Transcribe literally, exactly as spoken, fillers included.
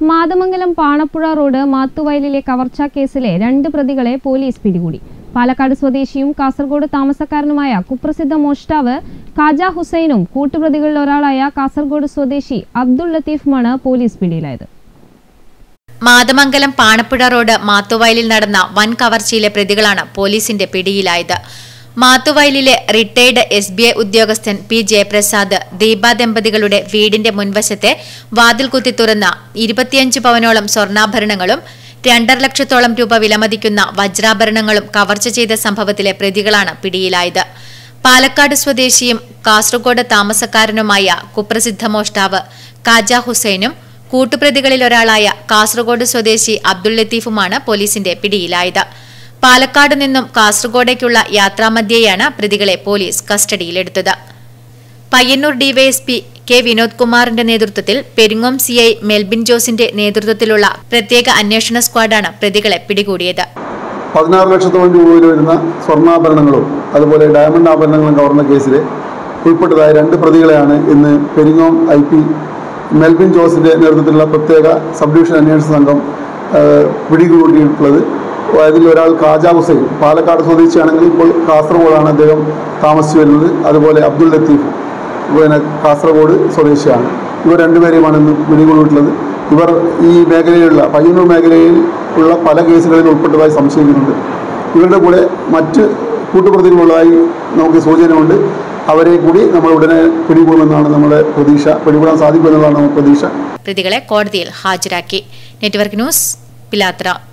Mathamangalam Panappuzha road മാത്തുവയലിലെ കവർച്ചാ കേസിലെ രണ്ട് പ്രതികളെ പോലീസ് പിടികൂടി. പാലക്കാട് സ്വദേശിയും കാസർഗോഡ് താമസക്കാരനുമായ കുപ്രസിദ്ധ മോഷ്ടാവ് ഖാജ ഹുസൈനും കൂട്ടുപ്രതികളിൽ ഒരാളായ കാസർഗോഡ് സ്വദേശി അബ്ദുൾ ലത്തീഫുമാണ് പോലീസ് പിടിയിലായത്. മാതമംഗലം പാണപ്പുഴ റോഡ് മാത്തുവയലിൽ നടന്ന വൻ കവർച്ചയിലെ പ്രതികളാണ് പോലീസിന്റെ പിടിയിലായത്. മാത്തുവയലിലെ റിട്ടയർഡ് എസ് ബി ഐ ഉദ്യോഗസ്ഥൻ പി ജയപ്രസാദ് ദീപ ദമ്പതികളുടെ വീടിന്റെ മുൻവശത്തെ വാതിൽ കുത്തി തുറന്ന ഇരുപത്തിയഞ്ച് പവനോളം സ്വർണ്ണാഭരണങ്ങളും രണ്ടര ലക്ഷത്തോളം രൂപ വിലമതിക്കുന്ന വജ്രാഭരണങ്ങളും കവർച്ച ചെയ്ത സംഭവത്തിലെ പ്രതികളാണ് പിടിയിലായത്. പാലക്കാട് സ്വദേശിയും കാസർഗോഡ് താമസക്കാരനുമായ കുപ്രസിദ്ധ മോഷ്ടാവ് ഖാജ ഹുസൈനും കൂട്ടുപ്രതികളിൽ ഒരാളായ കാസർഗോഡ് സ്വദേശി അബ്ദുൾ ലത്തീഫുമാണ് പോലീസിന്റെ പിടിയിലായത്. പാലക്കാട് നിന്നും കാസർഗോഡേക്കുള്ള യാത്രാമധ്യേയാണ് പ്രതികളെ പോലീസ് കസ്റ്റഡിയിലെടുത്തത്. പയ്യന്നൂർ ഡിവൈഎസ്പി കെ വിനോദ് കുമാറിന്റെ നേതൃത്വത്തിൽ പെരിങ്ങോം സി ഐ മെൽബിൻ ജോസിന്റെ നേതൃത്വത്തിലുള്ള പ്രത്യേക അന്വേഷണ സ്ക്വാഡാണ് പ്രതികളെ പിടികൂടിയത്. പതിനാറ് ലക്ഷത്തോളം രൂപ വരുന്ന സ്വർണ്ണാഭരണങ്ങളും അതുപോലെ ഡയമണ്ട് ആഭരണങ്ങളും കവർന്ന കേസിൽ ഉൾപ്പെട്ടതായ രണ്ട് പ്രതികളെയാണ് ഇന്ന് പെരിങ്ങോം ഐ പി മെൽബിൻ ജോസിന്റെ നേതൃത്വത്തിലുള്ള പ്രത്യേക സബ് ഡിവിഷൻ അന്വേഷണ സംഘം പിടികൂടിയിട്ടുള്ളത്. അതിൽ ഒരാൾ ഖാജ ഹുസൈൻ പാലക്കാട് സ്വദേശിയാണെങ്കിൽ ഇപ്പോൾ കാസർഗോഡാണ് അദ്ദേഹം താമസിച്ചു വരുന്നത്. അതുപോലെ അബ്ദുൾ ലത്തീഫ് പിന്നെ കാസർഗോഡ് സ്വദേശിയാണ്. ഇവർ രണ്ടുപേരെയുമാണ് ഇന്ന് പിടികൂടിയിട്ടുള്ളത്. ഇവർ ഈ മേഖലയിലുള്ള പയ്യന്നൂർ മേഖലയിൽ ഉള്ള പല കേസുകളിൽ ഉൾപ്പെട്ടതായി സംശയിക്കുന്നുണ്ട്. ഇവരുടെ കൂടെ മറ്റ് കൂട്ടുപ്രതികളുള്ളതായി നമുക്ക് സൂചനയുണ്ട്. അവരെ കൂടി നമ്മൾ ഉടനെ പിടികൂടുമെന്നാണ് നമ്മുടെ പ്രതീക്ഷ. പിടികൂടാൻ സാധിക്കുമെന്നുള്ളതാണ് നമ്മുടെ പ്രതീക്ഷ. പ്രതികളെ കോടതിയിൽ ഹാജരാക്കി. നെറ്റ്വർക്ക് ന്യൂസ്, പിലാത്ര.